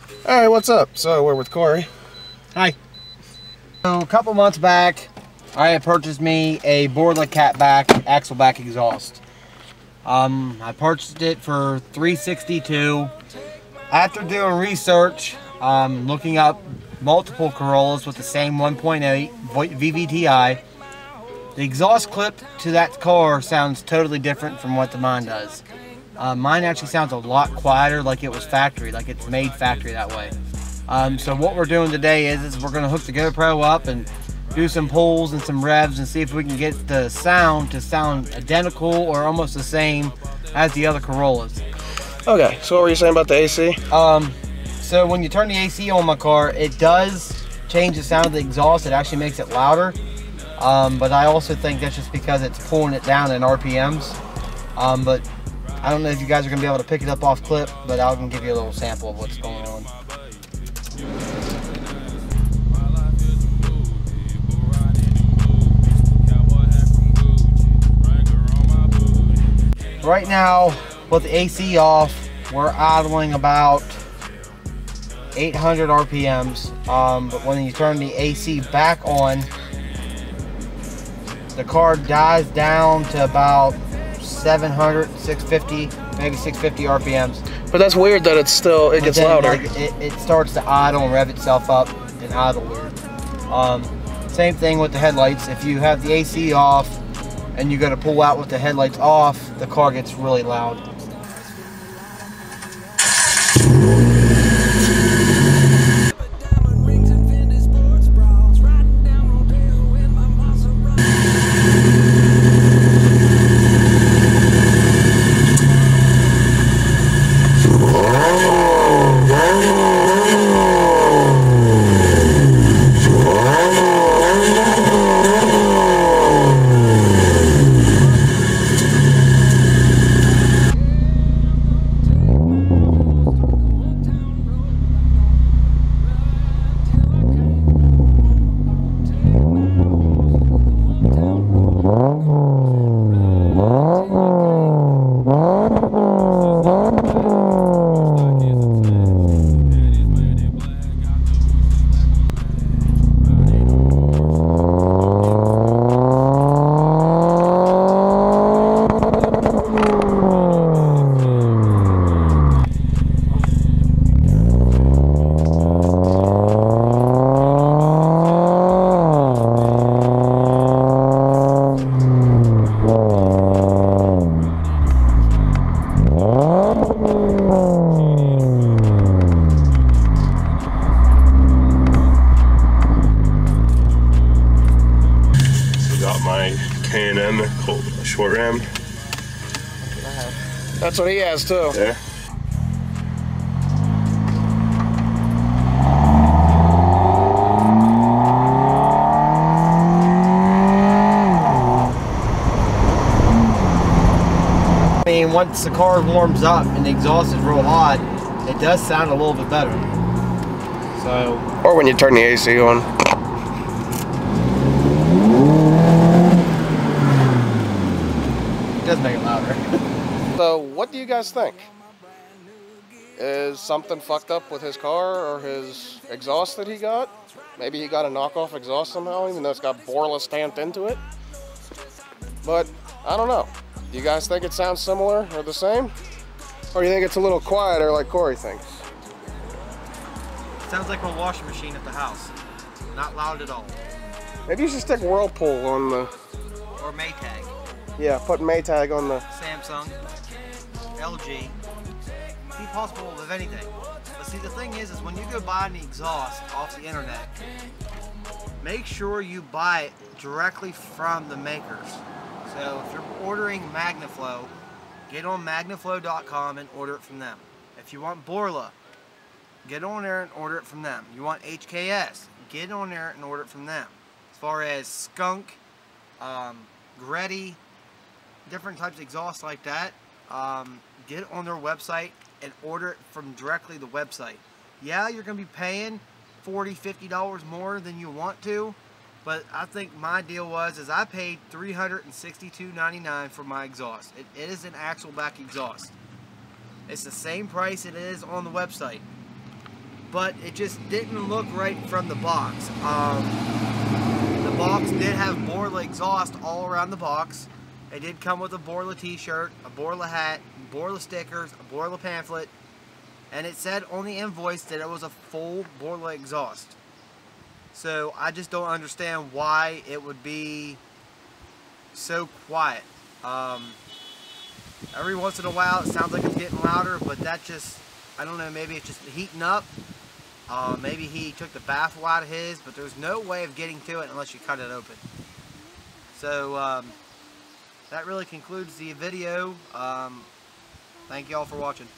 Alright, what's up? So, we're with Corey. Hi. So, a couple months back, I had purchased me a Borla Catback Axleback exhaust. I purchased it for $362. After doing research, looking up multiple Corollas with the same 1.8 VVTi, the exhaust clip to that car sounds totally different from what the mine does. Mine actually sounds a lot quieter, like it was factory, like it's made factory that way. So what we're doing today is we're going to hook the GoPro up and do some pulls and some revs and see if we can get the sound to sound identical or almost the same as the other Corollas. Okay, so what were you saying about the AC? So when you turn the AC on my car, it does change the sound of the exhaust. It actually makes it louder. But I also think that's just because it's pulling it down in RPMs. But I don't know if you guys are going to be able to pick it up off clip, but I'll give you a little sample of what's going on. Right now, with the AC off, we're idling about 800 RPMs. But when you turn the AC back on, the car dies down to about 700, 650, maybe 650 RPMs. But that's weird that it gets louder. Like, it starts to idle and rev itself up and idle weird. Same thing with the headlights. If you have the AC off and you got to pull out with the headlights off, the car gets really loud. K&N short ram. That's what he has too. There. I mean, once the car warms up and the exhaust is real hot, it does sound a little bit better. So, or when you turn the AC on. It does make it louder. So, what do you guys think? Is something fucked up with his car or his exhaust that he got? Maybe he got a knockoff exhaust somehow, even though it's got Borla stamped into it. But, I don't know. Do you guys think it sounds similar or the same? Or do you think it's a little quieter like Corey thinks? Sounds like a washing machine at the house. Not loud at all. Maybe you should stick Whirlpool on the... Or Maytag. Yeah, put Maytag on the... Samsung, LG. Be possible with anything. But see, the thing is when you go buy an exhaust off the internet, make sure you buy it directly from the makers. So if you're ordering MagnaFlow, get on magnaflow.com and order it from them. If you want Borla, get on there and order it from them. You want HKS, get on there and order it from them. As far as Skunk, Greddy, different types of exhausts like that, get on their website and order it from directly the website. Yeah, you're going to be paying $40, $50 more than you want to, but I think my deal is I paid $362.99 for my exhaust. It is an Axleback exhaust. It's the same price it is on the website. but it just didn't look right from the box. The box did have Borla exhaust all around the box. It did come with a Borla t-shirt, a Borla hat, Borla stickers, a Borla pamphlet, and it said on the invoice that it was a full Borla exhaust. So I just don't understand why it would be so quiet. Every once in a while it sounds like it's getting louder, but that just, I don't know, maybe it's just heating up. Maybe he took the baffle out of his, but there's no way of getting to it unless you cut it open. So that really concludes the video. Thank you all for watching.